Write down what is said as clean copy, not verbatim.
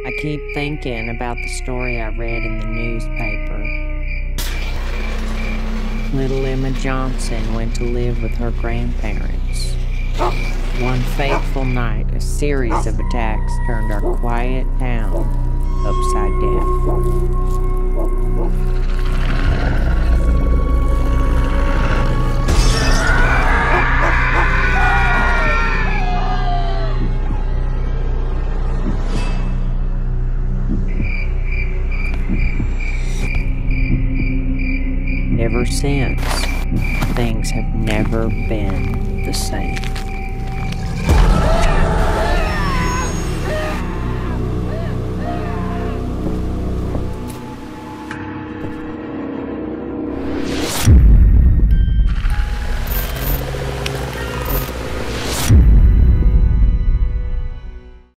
I keep thinking about the story I read in the newspaper. Little Emma Johnson went to live with her grandparents. One fateful night, a series of attacks turned our quiet town upside down. Ever since, things have never been the same.